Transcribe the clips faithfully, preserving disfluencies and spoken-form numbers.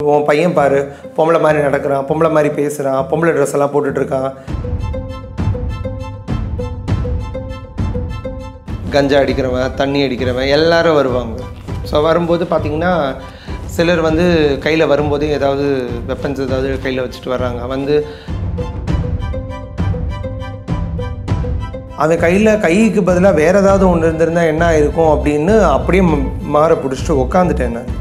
உன் பையன் பாரு, பொம்பளை மாதிரி நடக்கிறான், பொம்பளை மாதிரி பேசுகிறான், பொம்பளை ட்ரெஸ் எல்லாம் போட்டுட்ருக்கான், கஞ்சா அடிக்கிறவன், தண்ணி அடிக்கிறவன் எல்லாரும் வருவாங்க. ஸோ வரும்போது பார்த்திங்கன்னா சிலர் வந்து கையில் வரும்போதே ஏதாவது வெப்பன்ஸ் ஏதாவது கையில் வச்சுட்டு வர்றாங்க. வந்து அவன் கையில் கைக்கு பதிலாக வேறு ஏதாவது ஒன்று இருந்திருந்தால் என்ன ஆயிருக்கும் அப்படின்னு அப்படியே மாற பிடிச்சிட்டு உட்காந்துட்டேன் நான்.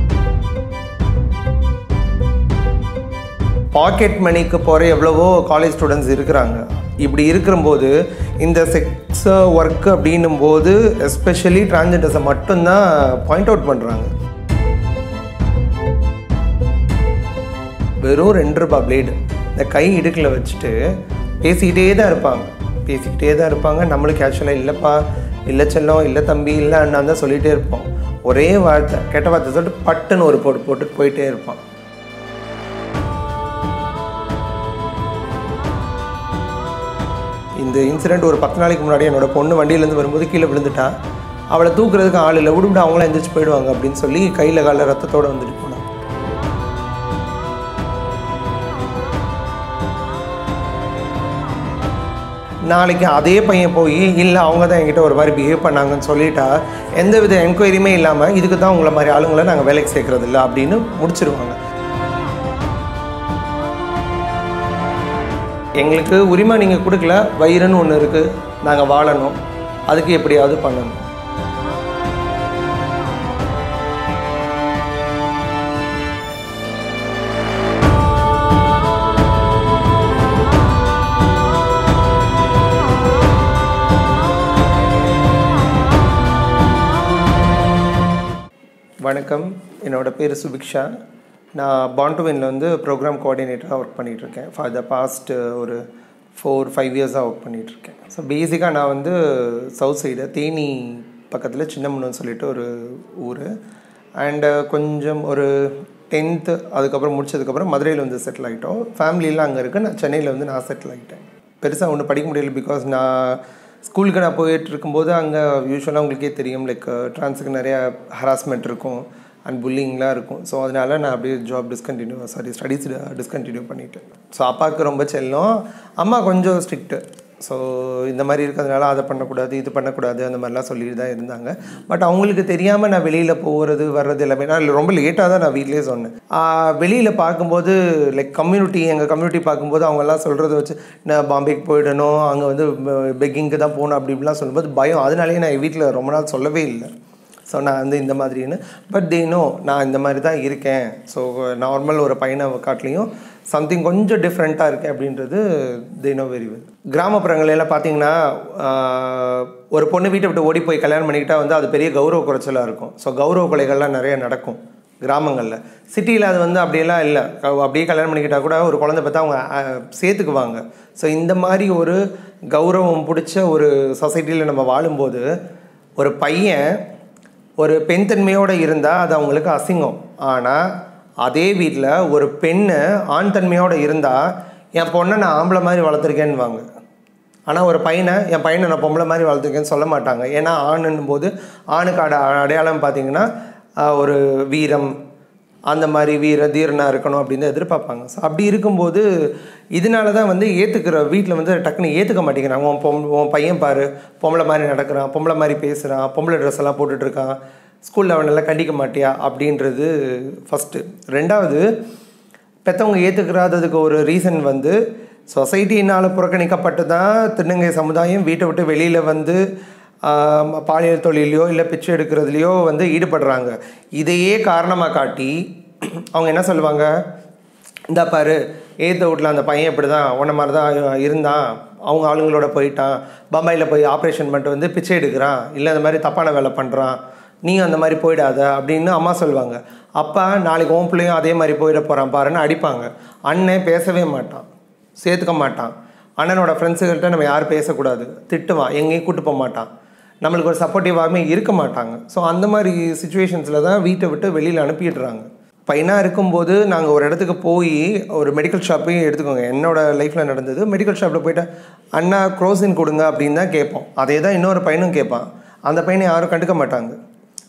பாக்கெட் மணிக்கு போகிற எவ்வளவோ காலேஜ் ஸ்டூடெண்ட்ஸ் இருக்கிறாங்க. இப்படி இருக்கிறம்போது இந்த செக்ஸ் ஒர்க்கு அப்படின்னும் போது எஸ்பெஷலி டிரான்ஸ்ஜெண்டர்ஸை மட்டும்தான் பாயிண்ட் அவுட் பண்ணுறாங்க. வெறும் ரெண்டு ரூபா பிளேடு இந்த கை இடுக்கில் வச்சுட்டு பேசிக்கிட்டே தான் இருப்பாங்க பேசிக்கிட்டே தான் இருப்பாங்க நம்மளுக்கு ஆக்சுவலாக இல்லைப்பா, இல்லை செல்லம், இல்லை தம்பி, இல்லை அண்ணான் தான் சொல்லிகிட்டே இருப்போம். ஒரே வார்த்தை கெட்ட வார்த்தை சொல்லிட்டு பட்டுன்னு ஒரு போட்டு போட்டு போயிட்டே இருப்பான். இந்த இன்சிடெண்ட் ஒரு பத்து நாளைக்கு முன்னாடி என்னோட பொண்ணு வண்டியிலேருந்து வரும்போது கீழே விழுந்துட்டா. அவளை தூக்குறதுக்கு ஆள் இல்லை, விடுவிட அவங்களாம் எந்திரிச்சு போயிடுவாங்க அப்படின்னு சொல்லி கையில் காலில் ரத்தத்தோடு வந்துட்டு போனான். நாளைக்கு அதே பையன் போய் இல்லை அவங்க தான் என்கிட்ட ஒரு மாதிரி பிஹேவ் பண்ணாங்கன்னு சொல்லிட்டா எந்த வித என்கொயரியுமே இல்லாமல் இதுக்கு தான் உங்களை மாதிரி ஆளுங்களை நாங்கள் வேலைக்கு சேர்க்குறது இல்லை அப்படின்னு முடிச்சிருவாங்க. எங்களுக்கு உரிமை நீங்கள் கொடுக்கல, வயிறுன்னு ஒன்று இருக்குது, நாங்கள் வாழணும், அதுக்கு எப்படியாவது பண்ணணும். வணக்கம், என்னோடய பேர் சுபிக்ஷா. நான் பாண்டுவினில் வந்து ப்ரோக்ராம் கோஆர்டினேட்டராக ஒர்க் பண்ணிகிட்ருக்கேன். ஃபார் த பாஸ்ட் ஒரு ஃபோர் ஃபைவ் இயர்ஸாக ஒர்க் பண்ணிகிட்ருக்கேன். ஸோ பேசிக்காக நான் வந்து சவுத் சைடு தேனி பக்கத்தில் சின்னமுன்னு சொல்லிட்டு ஒரு ஊர். அண்டு கொஞ்சம் ஒரு டென்த்து அதுக்கப்புறம் முடிச்சதுக்கப்புறம் மதுரையில் வந்து செட்டில் ஆகிட்டோம். ஃபேமிலியெலாம் அங்கே இருக்குது. நான் சென்னையில் வந்து நான் செட்டில் ஆகிட்டேன். பெருசாக ஒன்றும் படிக்க முடியல. பிகாஸ் நான் ஸ்கூலுக்கு நான் போயிட்டு இருக்கும்போது அங்கே யூஸ்வலாக உங்களுக்கே தெரியும், லைக் ட்ரான்ஸுக்கு நிறையா ஹராஸ்மெண்ட் இருக்கும் அண்ட் புல்லிங்லாம் இருக்கும். ஸோ அதனால் நான் அப்படியே job discontinue sorry studies discontinue பண்ணிவிட்டேன். ஸோ அப்பாவுக்கு ரொம்ப செல்லம், அம்மா கொஞ்சம் ஸ்ட்ரிக்ட்டு. ஸோ இந்த மாதிரி இருக்கிறதுனால அதை பண்ணக்கூடாது, இது பண்ணக்கூடாது, அந்த மாதிரிலாம் சொல்லிட்டு தான் இருந்தாங்க. பட் அவங்களுக்கு தெரியாமல் நான் வெளியில் போகிறது வர்றது எல்லாமே நான் ரொம்ப லேட்டாக தான் நான் வீட்டிலே சொன்னேன். வெளியில் பார்க்கும்போது லைக் கம்யூனிட்டி எங்கள் கம்யூனிட்டி பார்க்கும்போது அவங்கெல்லாம் சொல்கிறத வச்சு நான் பாம்பேக்கு போயிடணும், அங்கே வந்து பெக்கிங்க்கு தான் போகணும் அப்படி இப்படிலாம் சொல்லும்போது பயம். அதனாலேயே நான் வீட்டில் ரொம்ப நாள் சொல்லவே இல்லை. ஸோ நான் வந்து இந்த மாதிரின்னு பட் தே நோ நான் இந்த மாதிரி தான் இருக்கேன். ஸோ நார்மல் ஒரு பையனை காட்டிலையும் சம்திங் கொஞ்சம் டிஃப்ரெண்ட்டாக இருக்கேன் அப்படின்றது தே நோ வெரி வெல். கிராமப்புறங்களெல்லாம் பார்த்தீங்கன்னா ஒரு பொண்ணு வீட்டை விட்டு ஓடி போய் கல்யாணம் பண்ணிக்கிட்டால் வந்து அது பெரிய கௌரவ குறைச்சலாக இருக்கும். ஸோ கௌரவ கொலைகள்லாம் நிறைய நடக்கும் கிராமங்களில். சிட்டியில் அது வந்து அப்படியெல்லாம் இல்லை. அப்படியே கல்யாணம் பண்ணிக்கிட்டால் கூட ஒரு குழந்தை பார்த்தா அவங்க சேர்த்துக்குவாங்க. ஸோ இந்த மாதிரி ஒரு கௌரவம் பிடிச்ச ஒரு சொசைட்டியில் நம்ம வாழும்போது ஒரு பையன் ஒரு பெண் தன்மையோடு இருந்தால் அது அவங்களுக்கு அசிங்கம். ஆனால் அதே வீட்டில் ஒரு பெண்ணு ஆண் தன்மையோடு இருந்தால் என் பொண்ணை நான் ஆம்பளை மாதிரி வளர்த்துருக்கேன்னு வாங்க. ஆனால் ஒரு பையனை என் பையனை நான் பொம்பளை மாதிரி வளர்த்துருக்கேன்னு சொல்ல மாட்டாங்க. ஏன்னா ஆணுன்னும் போது ஆணுக்கு அட அடையாளம் பார்த்திங்கன்னா ஒரு வீரம், அந்த மாதிரி வீர தீரனாக இருக்கணும் அப்படின்னு எதிர்பார்ப்பாங்க. ஸோ அப்படி இருக்கும்போது இதனால தான் வந்து ஏற்றுக்கிற வீட்டில் வந்து டக்குன்னு ஏற்றுக்க மாட்டேங்கிறாங்க. உன் பொம் உன் பையன் பாரு, பொம்பளை மாதிரி நடக்கிறான், பொம்பளை மாதிரி பேசுகிறான், பொம்பளை ட்ரெஸ் எல்லாம் போட்டுட்ருக்கான், ஸ்கூலில் அவனெல்லாம் கண்டிக்க மாட்டியா அப்படின்றது ஃபஸ்ட்டு. ரெண்டாவது, பெற்றவங்க ஏற்றுக்கிறாததுக்கு ஒரு ரீசன் வந்து சொசைட்டினால் புறக்கணிக்கப்பட்டு தான் திருநங்கை சமுதாயம் வீட்டை விட்டு வெளியில் வந்து பாலியல் தொழிலையோ இல்லை பிச்சை எடுக்கிறதுலையோ வந்து ஈடுபடுறாங்க. இதையே காரணமாக காட்டி அவங்க என்ன சொல்லுவாங்க, இந்த பாரு ஏற்ற வீட்டில் அந்த பையன் இப்படி தான் உன்ன மாதிரி தான் இருந்தான், அவங்க ஆளுங்களோட போயிட்டான், பம்பாயில் போய் ஆப்ரேஷன் பண்ணிட்டு வந்து பிச்சை எடுக்கிறான், இல்லை அந்த மாதிரி தப்பான வேலை பண்ணுறான், நீ அந்த மாதிரி போயிடாத அப்படின்னு அம்மா சொல்லுவாங்க. அப்பா நாளைக்கு உன் பிள்ளையும் அதே மாதிரி போயிட போகிறான் பாருன்னு அடிப்பாங்க. அண்ணன் பேசவே மாட்டான், சேர்த்துக்க மாட்டான். அண்ணனோட ஃப்ரெண்ட்ஸுக்கிட்ட நம்ம யாரும் பேசக்கூடாது, திட்டுவான், எங்கேயும் கூட்டு போக மாட்டான், நம்மளுக்கு ஒரு சப்போர்ட்டிவாகவே இருக்க மாட்டாங்க. ஸோ அந்த மாதிரி சுச்சுவேஷன்ஸில் தான் வீட்டை விட்டு வெளியில் அனுப்பிடுறாங்க. பையனாக இருக்கும்போது நாங்கள் ஒரு இடத்துக்கு போய் ஒரு மெடிக்கல் ஷாப்பையும் எடுத்துக்கோங்க, என்னோடய லைஃப்பில் நடந்தது. மெடிக்கல் ஷாப்பில் போய்ட்டு அண்ணா குரோசின் கொடுங்க அப்படின்னு தான் கேட்போம். அதே தான் இன்னொரு பையனும் கேட்பான். அந்த பையனை யாரும் கண்டுக்க மாட்டாங்க.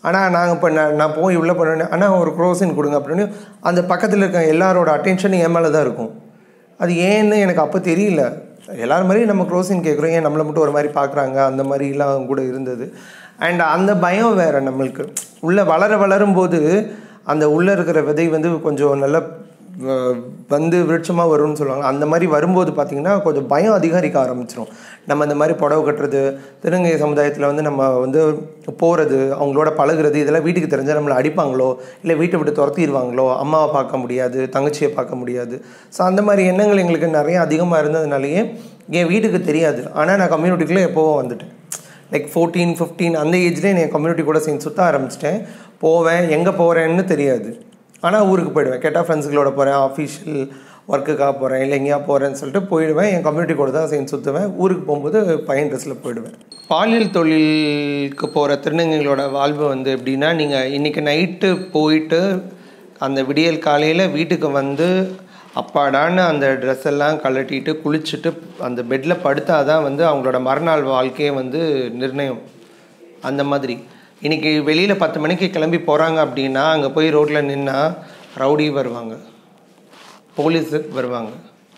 ஆனால் நாங்கள் இப்போ நான் நான் போய் உள்ளே போனேன் ஆனால் ஒரு க்ரோசின் கொடுங்க அப்படின்னு அந்த பக்கத்தில் இருக்க எல்லாரோட அட்டென்ஷன் என் மேலே தான் இருக்கும். அது ஏன்னு எனக்கு அப்போ தெரியல. எல்லாரும் மாதிரி நம்ம க்ரோசின் கேட்குறோம், ஏன் நம்மளை மட்டும் ஒரு மாதிரி பார்க்குறாங்க, அந்த மாதிரிலாம் கூட இருந்தது. அண்ட் அந்த பயம் வேறு நம்மளுக்கு உள்ளே வளர வளரும்போது அந்த உள்ளே இருக்கிற விதை வந்து கொஞ்சம் நல்லா வந்து விருட்சமாக வரும்னு சொல்லுவாங்க. அந்த மாதிரி வரும்போது பார்த்திங்கன்னா கொஞ்சம் பயம் அதிகரிக்க ஆரம்பிச்சிடும். நம்ம இந்த மாதிரி புடவை கட்டுறது, திருநங்கை சமுதாயத்தில் வந்து நம்ம வந்து போகிறது, அவங்களோட பழகிறது, இதெல்லாம் வீட்டுக்கு தெரிஞ்சால் நம்மளை அடிப்பாங்களோ, இல்லை வீட்டை விட்டு துரத்திடுவாங்களோ, அம்மாவை பார்க்க முடியாது, தங்கச்சியை பார்க்க முடியாது. ஸோ அந்த மாதிரி எண்ணங்கள் எங்களுக்கு நிறைய அதிகமாக இருந்ததுனாலேயே என் வீட்டுக்கு தெரியாது. ஆனால் நான் கம்யூனிட்டிக்குள்ளே எப்போவும் வந்துட்டேன். லைக் ஃபோர்டீன் ஃபிஃப்டீன் அந்த ஏஜ்லேயே என் கம்யூனிட்டி கூட சேர்ந்து சுற்ற ஆரம்பிச்சிட்டேன். போவேன், எங்கே போகிறேன்னு தெரியாது. ஆனால் ஊருக்கு போயிடுவேன். கேட்டால் ஃப்ரெண்ட்ஸுகளோட போகிறேன், ஆஃபீஷியல் ஒர்க்குக்காக போகிறேன், இல்லை எங்கேயா போகிறேன்னு சொல்லிட்டு போயிடுவேன். என் கம்யூனிட்டி கூட தான் சேர்ந்து சுற்றுவேன். ஊருக்கு போகும்போது பையன் ட்ரெஸ்ஸில் போயிடுவேன். பாலியல் தொழிலுக்கு போகிற திருநங்கைகளோட வாழ்வு வந்து எப்படின்னா, நீங்கள் இன்றைக்கி நைட்டு போயிட்டு அந்த விடியல் காலையில் வீட்டுக்கு வந்து அப்பாடான்னு அந்த ட்ரெஸ் எல்லாம் கழட்டிட்டு குளிச்சுட்டு அந்த பெட்டில் படுத்தா தான் வந்து அவங்களோட மறுநாள் வாழ்க்கையை வந்து நிர்ணயம். அந்த மாதிரி இன்றைக்கி வெளியில் பத்து மணிக்கு கிளம்பி போகிறாங்க அப்படின்னா அங்கே போய் ரோட்டில் நின்னா ரவுடி வருவாங்க, போலீஸு வருவாங்க,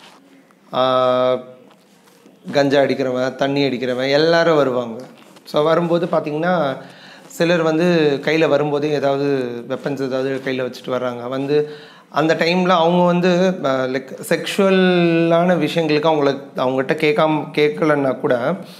கஞ்சா அடிக்கிறவன், தண்ணி அடிக்கிறவன் எல்லாரும் வருவாங்க. ஸோ வரும்போது பார்த்திங்கன்னா சிலர் வந்து கையில் வரும்போதே ஏதாவது வெப்பன்ஸ் ஏதாவது கையில் வச்சுட்டு வர்றாங்க. வந்து அந்த டைமில் அவங்க வந்து லைக் செக்ஷுவலான விஷயங்களுக்கு அவங்கள அவங்ககிட்ட கேட்காம கேட்கலன்னா கூட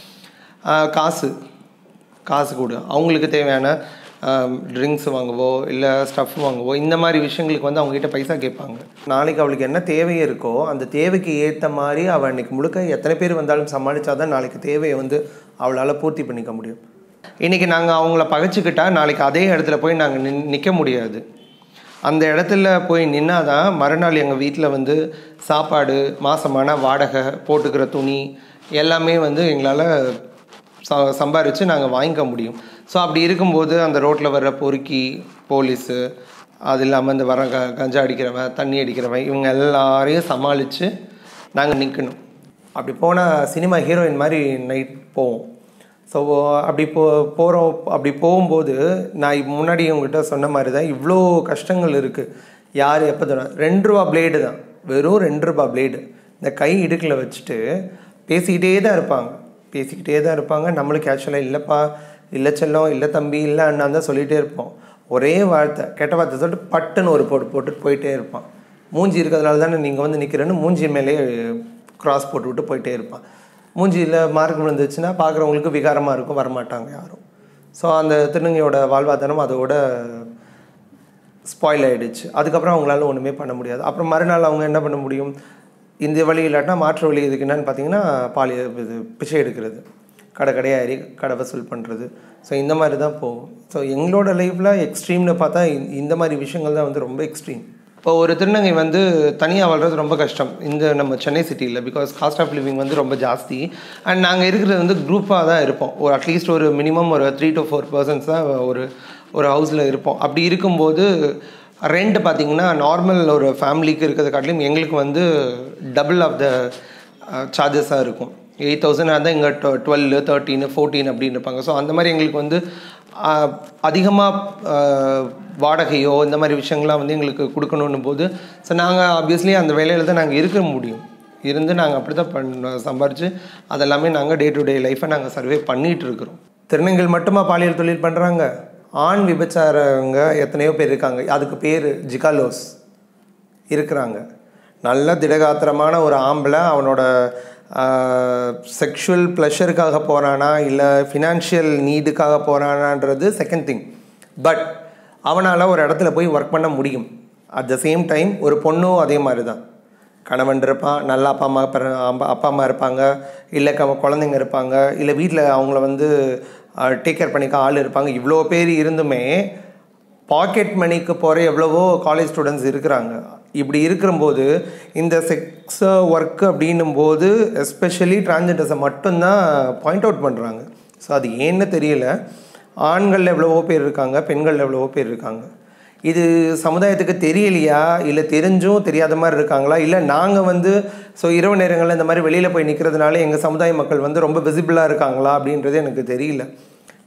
காசு காசு கொடு, அவங்களுக்கு தேவையான ட்ரிங்க்ஸ் வாங்கவோ இல்லை ஸ்டஃப் வாங்கவோ இந்த மாதிரி விஷயங்களுக்கு வந்து அவங்ககிட்ட பைசா கேட்பாங்க. நாளைக்கு அவளுக்கு என்ன தேவை இருக்கோ அந்த தேவைக்கு ஏற்ற மாதிரி அவள் அன்றைக்கி முழுக்க எத்தனை பேர் வந்தாலும் சமாளித்தா தான் நாளைக்கு தேவையை வந்து அவளால் பூர்த்தி பண்ணிக்க முடியும். இன்றைக்கி நாங்கள் அவங்கள பகைச்சிக்கிட்டால் நாளைக்கு அதே இடத்துல போய் நாங்கள் நின் நிற்க முடியாது. அந்த இடத்துல போய் நின்னாதான் மறுநாள் எங்கள் வீட்டில் வந்து சாப்பாடு, மாதமான வாடகை, போட்டுக்கிற துணி எல்லாமே வந்து எங்களால் ச சம்பாரித்து நாங்கள் வாங்கிக்க முடியும். ஸோ அப்படி இருக்கும்போது அந்த ரோட்டில் வர்ற பொறுக்கி, போலீஸு, அது இல்லாமல் இந்த வர க கஞ்சா அடிக்கிறவன், தண்ணி அடிக்கிறவன், இவங்க எல்லாரையும் சமாளித்து நாங்கள் நிற்கணும். அப்படி போனால் சினிமா ஹீரோயின் மாதிரி நைட் போவோம். ஸோ அப்படி போ போகிறோம் அப்படி போகும்போது நான் முன்னாடி உங்கள்கிட்ட சொன்ன மாதிரி தான் இவ்வளோ கஷ்டங்கள் இருக்குது. யார் எப்போ தரும் ரெண்டு ரூபா பிளேடு தான், வெறும் ரெண்டு ரூபா பிளேடு இந்த கை இடுக்கில் வச்சுட்டு பேசிக்கிட்டே தான் இருப்பாங்க பேசிக்கிட்டே தான் இருப்பாங்க நம்மளுக்கு ஆக்சுவலாக இல்லைப்பா, இல்லை செல்லம், இல்லை தம்பி, இல்லை அண்ணான் தான் சொல்லிகிட்டே இருப்போம். ஒரே வார்த்தை, கெட்ட வார்த்தை சொல்லிட்டு பட்டுன்னு ஒரு போட்டு போட்டுட்டு போயிட்டே இருப்பான். மூஞ்சி இருக்கிறதுனால தானே நீங்கள் வந்து நிற்கிறேன்னு மூஞ்சி மேலே க்ராஸ் போட்டு விட்டு போயிட்டே இருப்பான். மூஞ்சியில் மார்க் விழுந்துச்சுன்னா பார்க்குறவங்களுக்கு விகாரமாக இருக்கும், வரமாட்டாங்க யாரும். ஸோ அந்த திருநங்கையோட வாழ்வாதாரம் அதோட ஸ்பாயில் ஆகிடுச்சு. அதுக்கப்புறம் அவங்களால ஒன்றுமே பண்ண முடியாது. அப்புறம் மறுநாள் அவங்க என்ன பண்ண முடியும், இந்த வழி இல்லாட்டினா மாற்று வழி இதுக்கு என்னென்னு பார்த்தீங்கன்னா பாலி இது பிச்சை எடுக்கிறது, கடை கடையாக ஏறி கடை வசூல் பண்ணுறது. ஸோ இந்த மாதிரி தான் போகும். ஸோ எங்களோட லைஃப்பில் எக்ஸ்ட்ரீம்னு பார்த்தா இந்த மாதிரி விஷயங்கள் தான் வந்து ரொம்ப எக்ஸ்ட்ரீம். இப்போ ஒரு திருநங்கை வந்து தனியாக வாழ்கிறது ரொம்ப கஷ்டம் இந்த நம்ம சென்னை சிட்டியில். பிகாஸ் காஸ்ட் ஆஃப் லிவிங் வந்து ரொம்ப ஜாஸ்தி. அண்ட் நாங்கள் இருக்கிறது வந்து குரூப்பாக தான் இருப்போம். ஒரு அட்லீஸ்ட் ஒரு மினிமம் ஒரு த்ரீ டு ஃபோர் பர்சன்ஸ் தான் ஒரு ஒரு ஹவுஸில் இருப்போம். அப்படி இருக்கும்போது ரெண்ட் பார்த்திங்கன்னா நார்மல் ஒரு ஃபேமிலிக்கு இருக்கிறது காட்டிலும் எங்களுக்கு வந்து டபுள் ஆஃப் த சார்ஜஸாக இருக்கும். எயிட் தௌசண்ட் இருந்தால் இங்கே டுவெ டுவெல் தேர்ட்டீன் ஃபோர்டீன் அப்படின்னு இருப்பாங்க. ஸோ அந்த மாதிரி எங்களுக்கு வந்து அதிகமாக வாடகையோ இந்த மாதிரி விஷயங்கள்லாம் வந்து எங்களுக்கு கொடுக்கணும் போது ஸோ நாங்கள் ஆப்வியஸ்லி அந்த வேலையில் தான் நாங்கள் இருக்க முடியும். இருந்து நாங்கள் அப்படி தான் பண்ண சம்பாரித்து அதெல்லாமே நாங்கள் டே டு டே லைஃப்பை நாங்கள் சர்வே பண்ணிகிட்ருக்குறோம். திருநங்கைகள் மட்டுமா பாலியல் தொழில் பண்ணுறாங்க, ஆண் விபச்சாரங்க எத்தனையோ பேர் இருக்காங்க. அதுக்கு பேர் ஜிகாலோஸ் இருக்கிறாங்க. நல்ல திடகாத்திரமான ஒரு ஆம்பளை அவனோட செக்ஷுவல் ப்ளஷருக்காக போகிறானா இல்லை ஃபினான்ஷியல் நீடுக்காக போகிறானான்றது செகண்ட் திங். பட் அவனால் ஒரு இடத்துல போய் ஒர்க் பண்ண முடியும். அட் த சேம் டைம் ஒரு பொண்ணும் அதே மாதிரி தான், கணவன் இருப்பான், நல்ல அப்பா அம்மா அப்பா அம்மா இருப்பாங்க, இல்லை க குழந்தைங்க இருப்பாங்க, இல்லை வீட்டில் அவங்கள வந்து டேக் கேர் பண்ணிக்க ஆள் இருப்பாங்க. இவ்வளோ பேர் இருந்துமே பாக்கெட் மணிக்கு போகிற எவ்வளவோ காலேஜ் ஸ்டூடெண்ட்ஸ் இருக்கிறாங்க. இப்படி இருக்கிறம்போது இந்த செக்ஸ் ஒர்க்கு அப்படின்னும் போது எஸ்பெஷலி டிரான்ஸ்ஜெண்டர்ஸை மட்டும்தான் பாயிண்ட் அவுட் பண்ணுறாங்க. ஸோ அது ஏன்னு தெரியல. ஆண்கள் எவ்வளவோ பேர் இருக்காங்க, பெண்கள் எவ்வளவோ பேர் இருக்காங்க. இது சமுதாயத்துக்கு தெரியலையா, இல்லை தெரிஞ்சும் தெரியாத மாதிரி இருக்காங்களா, இல்லை நாங்கள் வந்து ஸோ இரவு நேரங்களில் இந்த மாதிரி வெளியில் போய் நிற்கிறதுனால எங்கள் சமுதாய மக்கள் வந்து ரொம்ப விசிபிளாக இருக்காங்களா அப்படின்றது எனக்கு தெரியல.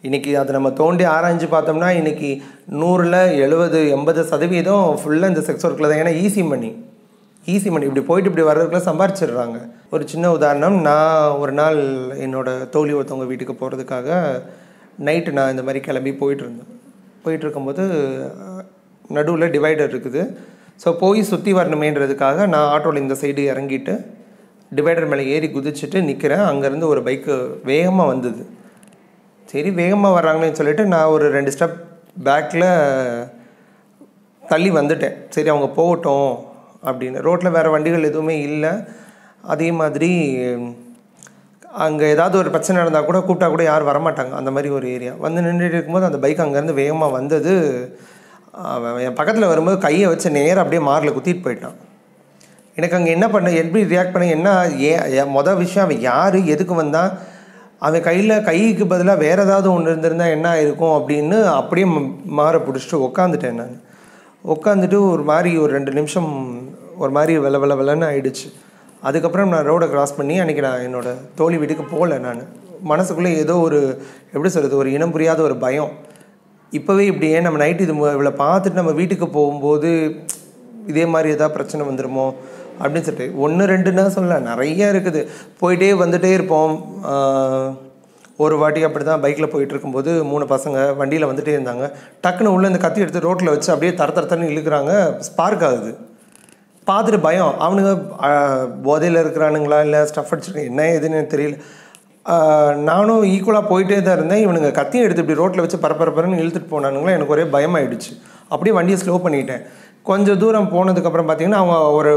இன்றைக்கி அதை நம்ம தோண்டி ஆராய்ஞ்சு பார்த்தோம்னா இன்றைக்கி நூறில் எழுபது எண்பது சதவீதம் ஃபுல்லாக இந்த செக்ஸ் ஒர்க்கில் தான். ஏன்னா ஈஸி மணி ஈஸி மணி இப்படி போயிட்டு இப்படி வர்றதுக்குள்ள சம்பாரிச்சிடுறாங்க. ஒரு சின்ன உதாரணம், நான் ஒரு நாள் என்னோடய தோழி ஒருத்தவங்க வீட்டுக்கு போகிறதுக்காக நைட்டு நான் இந்த மாதிரி கிளம்பி போயிட்டுருந்தேன். போயிட்டு இருக்கும்போது நடுவில் டிவைடர் இருக்குது. ஸோ போய் சுற்றி வரணுமேன்றதுக்காக நான் ஆட்டோவில் இந்த சைடு இறங்கிட்டு டிவைடர் மேலே ஏறி குதிச்சுட்டு நிற்கிறேன். அங்கேருந்து ஒரு பைக்கு வேகமாக வந்தது. சரி வேகமாக வர்றாங்களேன்னு சொல்லிட்டு நான் ஒரு ரெண்டு ஸ்டெப் பேக்கில் தள்ளி வந்துட்டேன். சரி அவங்க போகட்டும் அப்படின்னு. ரோட்டில் வேறு வண்டிகள் எதுவுமே இல்லை. அதே மாதிரி அங்கே ஏதாவது ஒரு பிரச்சனை நடந்தால் கூட கூப்பிட்டா கூட யாரும் வரமாட்டாங்க. அந்த மாதிரி ஒரு ஏரியா வந்து நின்றுட்டு இருக்கும்போது அந்த பைக் அங்கேருந்து வேகமாக வந்தது. என் பக்கத்தில் வரும்போது கையை வச்சு நேராக அப்படியே மாரில் குத்திட்டு போயிட்டான். எனக்கு அங்கே என்ன பண்ண எப்படி ரியாக்ட் பண்ண என்ன ஏன் மொதல் விஷயம் அவன் யார் எதுக்கு வந்தான், அவன் கையில் கைக்கு பதிலாக வேறு ஏதாவது ஒன்று இருந்திருந்தால் என்ன இருக்கும் அப்படின்னு அப்படியே மாற பிடிச்சிட்டு உட்காந்துட்டேன். நான் உட்காந்துட்டு ஒரு மாதிரி ஒரு ரெண்டு நிமிஷம் ஒரு மாதிரி வெல வெல வெலன்னு ஆகிடுச்சு. அதுக்கப்புறம் நான் ரோடை க்ராஸ் பண்ணி அன்றைக்கி நான் என்னோடய தோழி வீட்டுக்கு போகல. நான் மனசுக்குள்ளே ஏதோ ஒரு எப்படி சொல்கிறது ஒரு இனம் புரியாத ஒரு பயம். இப்போவே இப்படியே நம்ம நைட்டு இது இவ்வளோ பார்த்துட்டு நம்ம வீட்டுக்கு போகும்போது இதே மாதிரி ஏதாவது பிரச்சனை வந்துடுமோ அப்படின்னு சொல்லிட்டு ஒன்று ரெண்டுன்னா சொல்ல நிறையா இருக்குது. போயிட்டே வந்துகிட்டே இருப்போம். ஒரு வாட்டி அப்படி தான் பைக்கில் போயிட்டு இருக்கும்போது மூணு பசங்க வண்டியில் வந்துகிட்டே இருந்தாங்க. டக்குன்னு உள்ளே இந்த கத்தி எடுத்து ரோட்டில் வச்சு அப்படியே தர தரத்தன்னு இழுக்கிறாங்க. ஸ்பார்க் ஆகுது. பார்த்துட்டு பயம். அவனுங்க போதையில் இருக்கிறானுங்களா இல்லை ஸ்டஃப் அடிச்சிருக்கேன் என்ன எதுன்னு தெரியல. நானும் ஈக்குவலாக போயிட்டே தான் இருந்தேன். இவனுங்க கத்தியை எடுத்து இப்படி ரோட்டில் வச்சு பரபரப்புன்னு இழுத்துட்டு போனானுங்களா. எனக்கு ஒரே பயமாயிடுச்சு. அப்படியே வண்டியை ஸ்லோ பண்ணிட்டேன். கொஞ்சம் தூரம் போனதுக்கப்புறம் பார்த்திங்கன்னா அவங்க ஒரு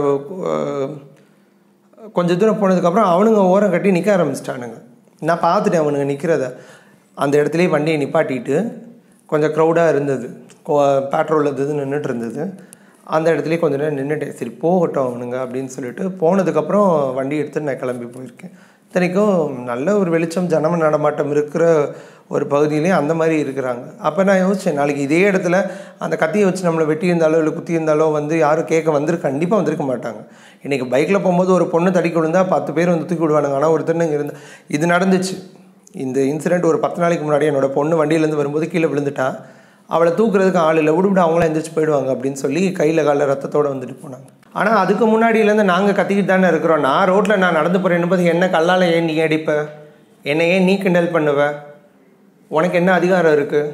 கொஞ்சம் தூரம் போனதுக்கப்புறம் அவனுங்க ஓரம் கட்டி நிற்க ஆரம்பிச்சிட்டானுங்க. நான் பார்த்துட்டேன் அவனுங்க நிற்கிறத. அந்த இடத்துலையே வண்டியை நிப்பாட்டிட்டு கொஞ்சம் க்ரௌடாக இருந்தது, பேட்ரோல் இருந்தது நின்றுட்டு இருந்தது. அந்த இடத்துலையே கொஞ்சம் நேரம் நின்றுட்டேன். சரி போகட்டும் அவனுங்க அப்படின்னு சொல்லிட்டு போனதுக்கப்புறம் வண்டி எடுத்து நான் கிளம்பி போயிருக்கேன். இத்தனைக்கும் நல்ல ஒரு வெளிச்சம் ஜனம நடமாட்டம் இருக்கிற ஒரு பகுதியிலே அந்த மாதிரி இருக்கிறாங்க. அப்போ நான் யோசித்தேன், நாளைக்கு இதே இடத்துல அந்த கத்தியை வச்சு நம்மளை வெட்டி இருந்தாலோ இல்லை குத்தி இருந்தாலோ வந்து யாரும் கேட்க வந்துருக்கு கண்டிப்பாக வந்திருக்க மாட்டாங்க. இன்றைக்கி பைக்கில் போகும்போது ஒரு பொண்ணு தடிக்க விழுந்தால் பத்து பேர் வந்து தூக்கி விடுவானுங்க. ஆனால் ஒருத்தர் இங்கே இருந்து இது நடந்துச்சு. இந்த இன்சிடெண்ட் ஒரு பத்து நாளைக்கு முன்னாடி என்னோடய பொண்ணு வண்டியிலேருந்து வரும்போது கீழே விழுந்துட்டா. அவளை தூக்குறதுக்கு ஆள் இல்லை, விடு விட அவங்களாம் எந்திரிச்சு போயிடுவாங்க அப்படின்னு சொல்லி கையில் காலில் ரத்தத்தோடு வந்துட்டு போனாங்க. ஆனால் அதுக்கு முன்னாடியிலேருந்து நாங்கள் கத்திக்கிட்டு தானே இருக்கிறோம். நான் ரோட்டில் நான் நடந்து போகிறேன் போது என்ன கல்லால் ஏன் நீ அடிப்ப, என்னை ஏன் நீ கிண்டல் பண்ணுவ, உனக்கு என்ன அதிகாரம் இருக்குது?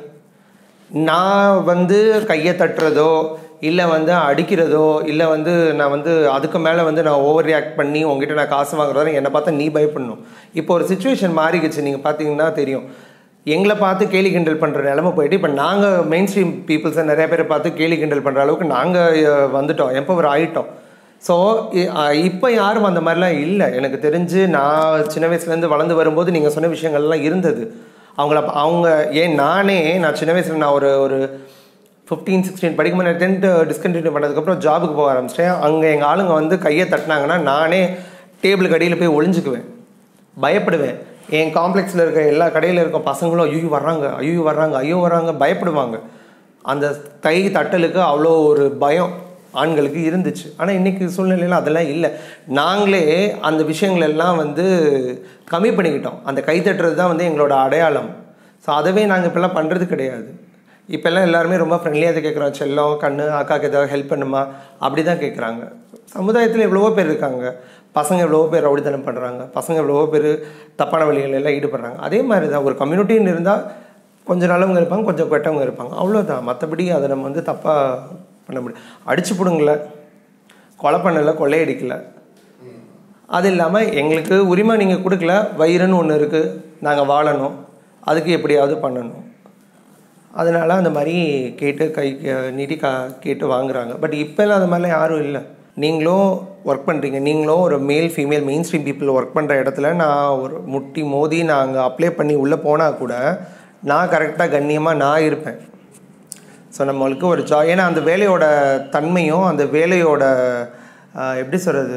நான் வந்து கையை தட்டுறதோ இல்லை வந்து அடிக்கிறதோ இல்லை வந்து நான் வந்து அதுக்கு மேலே வந்து நான் ஓவர் ரியாக்ட் பண்ணி உங்ககிட்ட நான் காசு வாங்குறதோ என்னை பார்த்தா நீ பயப்படணும். இப்போ ஒரு சிச்சுவேஷன் மாறிக்கிச்சு. நீங்கள் பார்த்தீங்கன்னா தெரியும், எங்களை பார்த்து கேலி கிண்டல் பண்ணுற நிலமை போயிட்டு இப்போ நாங்கள் மெயின் ஸ்ட்ரீம் பீப்புள்ஸை நிறைய பேரை பார்த்து கேலி கிண்டல் பண்ணுற அளவுக்கு நாங்கள் வந்துட்டோம், எம்பவர் ஆகிட்டோம். ஸோ இப்போ யாரும் அந்த மாதிரிலாம் இல்லை. எனக்கு தெரிஞ்சு நான் சின்ன வயசுலேருந்து வளர்ந்து வரும்போது நீங்கள் சொன்ன விஷயங்கள்லாம் இருந்தது. அவங்கள அவங்க ஏன் நானே நான் சின்ன வயசில் நான் ஒரு ஒரு ஃபிஃப்டீன் சிக்ஸ்டீன் படிக்கும்போது டென்த்து டிஸ்கண்டினியூ பண்ணதுக்கப்புறம் ஜாபுக்கு போக ஆரம்பிச்சிட்டேன். அங்கே எங்கள் ஆளுங்க வந்து கையை தட்டினாங்கன்னா நானே டேபிளுக்கு அடியில் போய் ஒளிஞ்சுக்குவேன், பயப்படுவேன். என் காம்ப்ளெக்ஸில் இருக்க எல்லா கடையில் இருக்க பசங்களும் ஐயோ வர்றாங்க ஐயோ வர்றாங்க ஐயோ வர்றாங்க பயப்படுவாங்க. அந்த கை தட்டலுக்கு அவ்வளோ ஒரு பயம் ஆண்களுக்கு இருந்துச்சு. ஆனால் இன்றைக்கி சூழ்நிலையில் அதெல்லாம் இல்லை. நாங்களே அந்த விஷயங்களெல்லாம் வந்து கம்மி பண்ணிக்கிட்டோம். அந்த கை தட்டுறது தான் வந்து எங்களோட அடையாளம். ஸோ அதவே நாங்கள் இப்போல்லாம் பண்ணுறது கிடையாது. இப்போல்லாம் எல்லாருமே ரொம்ப ஃப்ரெண்ட்லியாக அதை கேட்குறோம். செல்லம் கண்ணு அக்காவுக்கு ஏதாவது ஹெல்ப் பண்ணுமா அப்படி தான் கேட்குறாங்க. சமுதாயத்தில் எவ்வளவோ பேர் இருக்காங்க. பசங்க எவ்வளவோ பேர் ரவுடித்தனம் பண்ணுறாங்க, பசங்க எவ்வளவோ பேர் தப்பான வழிகள் எல்லாம் ஈடுபடுறாங்க. அதே மாதிரி தான் ஒரு கம்யூனிட்டின்னு இருந்தால் கொஞ்சம் நல்லவங்க இருப்பாங்க, கொஞ்சம் கெட்டவங்க இருப்பாங்க, அவ்வளோதான். மற்றபடி அதை நம்ம வந்து தப்பாக பண்ண முடியும். அடிச்சு பிடுங்கல, கொலை பண்ணலை, கொள்ளையடிக்கலை. அது இல்லாமல் எங்களுக்கு உரிமை நீங்கள் கொடுக்கல, வயிறுன்னு ஒன்று இருக்குது, நாங்கள் வாழணும், அதுக்கு எப்படியாவது பண்ணணும். அதனால் அந்த மாதிரி கேட்டு கை நீட்டி கா கேட்டு வாங்குகிறாங்க. பட் இப்போல்லாம் அந்த மாதிரிலாம் யாரும் இல்லை. நீங்களும் ஒர்க் பண்ணுறீங்க, நீங்களும் ஒரு male female mainstream people work பண்ணுற இடத்துல நான் ஒரு முட்டி மோதி நான் அங்கே அப்ளை பண்ணி உள்ளே போனால் கூட நான் கரெக்டாக கண்ணியமாக நான் இருப்பேன். ஸோ நம்மளுக்கு ஒரு ஜா ஏன்னா அந்த வேலையோட தன்மையும் அந்த வேலையோட எப்படி சொல்கிறது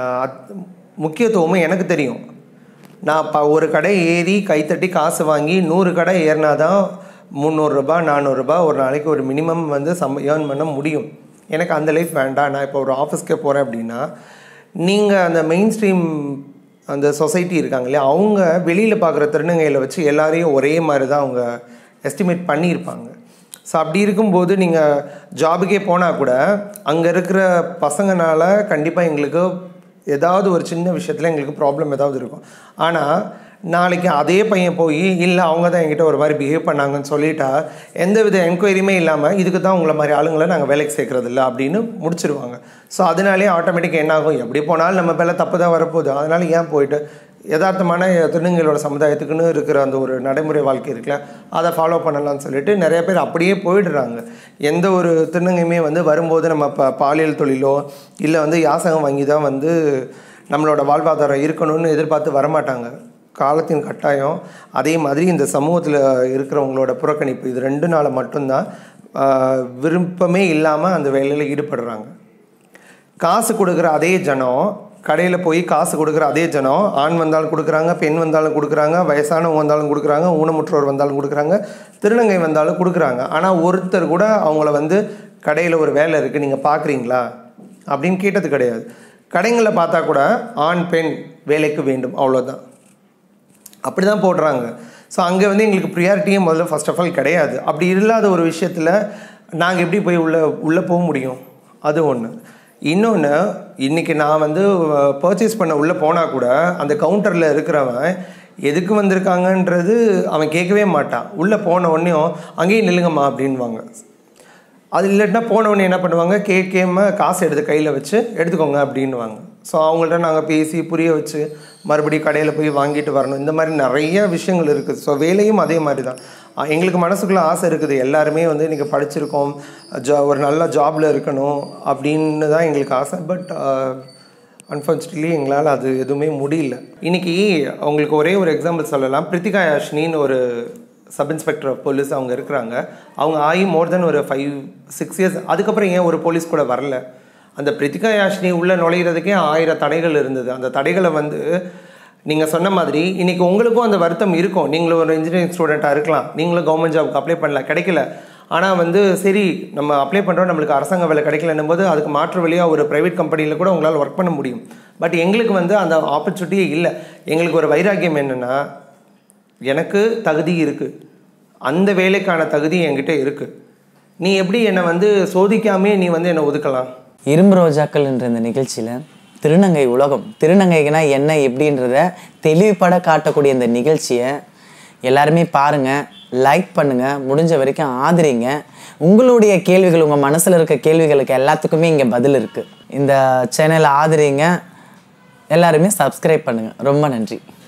முக்கியத்துவமும் எனக்கு தெரியும். நான் இப்போ ஒரு கடை ஏறி கைத்தட்டி காசு வாங்கி நூறு கடை ஏறினா தான் முந்நூறுரூபா நானூறுரூபா ஒரு நாளைக்கு ஒரு மினிமம் வந்து சம் ஏர்ன் பண்ண முடியும். எனக்கு அந்த லைஃப் வேண்டாம். நான் இப்போ ஒரு ஆஃபீஸ்க்கே போகிறேன் அப்படின்னா நீங்கள் அந்த மெயின் ஸ்ட்ரீம் அந்த சொசைட்டி இருக்காங்க இல்லையா, அவங்க வெளியில் பார்க்குற திருநங்கையில் வச்சு எல்லாரையும் ஒரே மாதிரி தான் அவங்க எஸ்டிமேட் பண்ணியிருப்பாங்க. ஸோ அப்படி இருக்கும்போது நீங்கள் ஜாபுக்கே போனால் கூட அங்கே இருக்கிற பசங்களால் கண்டிப்பாக எங்களுக்கு ஏதாவது ஒரு சின்ன விஷயத்தில் எங்களுக்கு ப்ராப்ளம் ஏதாவது இருக்கும். ஆனால் நாளைக்கு அதே பையன் போய் இல்லை அவங்க தான் என்கிட்ட ஒரு மாதிரி பிஹேவ் பண்ணாங்கன்னு சொல்லிட்டா எந்த வித என்கொயரியுமே இல்லாமல் இதுக்கு தான் உங்களை மாதிரி ஆளுங்களை நாங்கள் வேலைக்கு சேர்க்குறது இல்லை அப்படின்னு முடிச்சிருவாங்க. ஸோ அதனாலே ஆட்டோமேட்டிக்காக என்ன ஆகும், எப்படி போனாலும் நம்ம மேலே தப்பு தான் வரப்போகுது, அதனால் ஏன் போயிட்டு யதார்த்தமான திருநங்கைகளோட சமுதாயத்துக்குன்னு இருக்கிற அந்த ஒரு நடைமுறை வாழ்க்கை இருக்குல்ல அதை ஃபாலோ பண்ணலாம்னு சொல்லிட்டு நிறைய பேர் அப்படியே போயிடுறாங்க. எந்த ஒரு திருநங்கையுமே வந்து வரும்போது நம்ம ப பாலியல் தொழிலோ இல்லை வந்து யாசகம் வாங்கி தான் வந்து நம்மளோட வாழ்வாதாரம் இருக்கணும்னு எதிர்பார்த்து வரமாட்டாங்க. காலத்தின் கட்டாயம், அதே மாதிரி இந்த சமூகத்தில் இருக்கிறவங்களோட புறக்கணிப்பு, இது ரெண்டு நாள் மட்டும்தான் விருப்பமே இல்லாமல் அந்த வேலையில் ஈடுபடுறாங்க. காசு கொடுக்குற அதே ஜனம் கடையில் போய் காசு கொடுக்குற அதே ஜனம் ஆண் வந்தாலும் கொடுக்குறாங்க, பெண் வந்தாலும் கொடுக்குறாங்க, வயசானவங்க வந்தாலும் கொடுக்குறாங்க, ஊனமுற்றோர் வந்தாலும் கொடுக்குறாங்க, திருநங்கை வந்தாலும் கொடுக்குறாங்க. ஆனால் ஒருத்தர் கூட அவங்கள வந்து கடையில் ஒரு வேலை இருக்குது நீங்கள் பார்க்குறீங்களா அப்படின்னு கேட்டது கிடையாது. கடைங்களில் பார்த்தா கூட ஆண் பெண் வேலைக்கு வேண்டும் அவ்வளோதான், அப்படி தான் போடுறாங்க. ஸோ அங்கே வந்து எங்களுக்கு ப்ரியாரிட்டியே முதல்ல ஃபர்ஸ்ட் ஆஃப் ஆல் கிடையாது. அப்படி இல்லாத ஒரு விஷயத்தில் நாங்கள் எப்படி போய் உள்ளே உள்ளே போக முடியும், அது ஒன்று. இன்னொன்று, இன்றைக்கி நான் வந்து பர்ச்சேஸ் பண்ண உள்ளே போனால் கூட அந்த கவுண்டரில் இருக்கிறவன் எதுக்கு வந்திருக்காங்கன்றது அவன் கேட்கவே மாட்டான். உள்ளே போன உடனேயும் அங்கேயும் நில்லுங்கம்மா அப்படின்வாங்க. அது இல்லாட்டினா போன உடனே என்ன பண்ணுவாங்க, கேட்காம காசு எடுத்து கையில் வச்சு எடுத்துக்கோங்க அப்படின்வாங்க. ஸோ அவங்கள்ட்ட நாங்கள் பேசி புரிய வச்சு மறுபடியும் கடையில் போய் வாங்கிட்டு வரணும். இந்த மாதிரி நிறைய விஷயங்கள் இருக்குது. ஸோ வேலையும் அதே மாதிரி தான். எங்களுக்கு மனசுக்குள்ளே ஆசை இருக்குது, எல்லாருமே வந்து இன்றைக்கி படிச்சிருக்கோம், ஜா ஒரு நல்ல ஜாபில் இருக்கணும் அப்படின்னு தான் எங்களுக்கு ஆசை. பட் அன்ஃபார்ச்சுனேட்லி எங்களால் அது எதுவுமே முடியல. இன்றைக்கி அவங்களுக்கு ஒரே ஒரு எக்ஸாம்பிள் சொல்லலாம். பிரித்திகா யாஷினின்னு ஒரு சப் இன்ஸ்பெக்டர் ஆஃப் போலீஸ் அவங்க இருக்கிறாங்க. அவங்க ஆகி மோர் தென் ஒரு ஃபைவ் சிக்ஸ் இயர்ஸ் அதுக்கப்புறம் ஏன் ஒரு போலீஸ் கூட வரல? அந்த பிரித்திகா யாஷினி உள்ளே நுழையிறதுக்கே ஆயிரம் தடைகள் இருந்தது. அந்த தடைகளை வந்து நீங்கள் சொன்ன மாதிரி இன்றைக்கி உங்களுக்கும் அந்த வருத்தம் இருக்கும். நீங்களும் ஒரு இன்ஜினியரிங் ஸ்டூடெண்ட்டாக இருக்கலாம், நீங்களும் கவர்மெண்ட் ஜாபுக்கு அப்ளை பண்ணலாம், கிடைக்கல. ஆனால் வந்து சரி நம்ம அப்ளை பண்ணுறோம், நம்மளுக்கு அரசாங்க வேலை கிடைக்கலன்னும் போது அதுக்கு மாற்று வழியாக ஒரு ப்ரைவேட் கம்பெனியில் கூட உங்களால் ஒர்க் பண்ண முடியும். பட் எங்களுக்கு வந்து அந்த ஆப்பர்ச்சுனிட்டியே இல்லை. எங்களுக்கு ஒரு வைராக்கியம் என்னென்னா, எனக்கு தகுதி இருக்குது, அந்த வேலைக்கான தகுதி என்கிட்ட இருக்குது, நீ எப்படி என்னை வந்து சோதிக்காமே நீ வந்து என்னை ஒதுக்கலாம். இரும்பு ரோஜாக்கள் என்ற இந்த நிகழ்ச்சியில் திருநங்கை உலகம், திருநங்கைக்குனா என்ன எப்படின்றத தெளிவுபட காட்டக்கூடிய இந்த நிகழ்ச்சியை எல்லாருமே பாருங்கள், லைக் பண்ணுங்கள், முடிஞ்ச வரைக்கும் ஆதரிங்க. உங்களுடைய கேள்விகள், உங்கள் மனசில் இருக்க கேள்விகளுக்கு எல்லாத்துக்குமே இங்கே பதில் இருக்குது. இந்த சேனலை ஆதரிங்க, எல்லாருமே சப்ஸ்கிரைப் பண்ணுங்கள். ரொம்ப நன்றி.